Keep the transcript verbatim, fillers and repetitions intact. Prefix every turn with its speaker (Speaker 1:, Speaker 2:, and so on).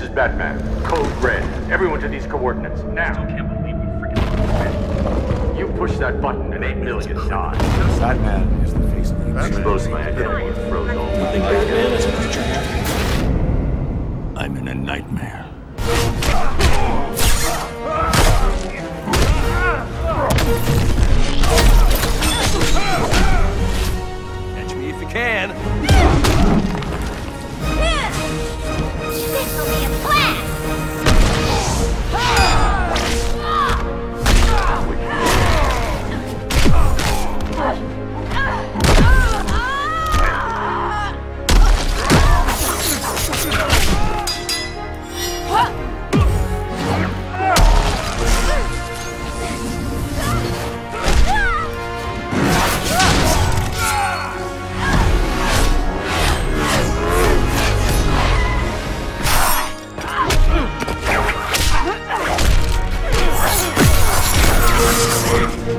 Speaker 1: is Batman. Code Red. Everyone to these coordinates. Now.
Speaker 2: I can't believe we freaking...
Speaker 1: You push that button and eight million die.
Speaker 3: Batman is the face of the industry.
Speaker 1: Expose my identity and froze all.
Speaker 4: You think Batman is a future hacker?
Speaker 2: I'm in a nightmare. Catch me if you can.
Speaker 5: This will be a blast!
Speaker 1: Wait.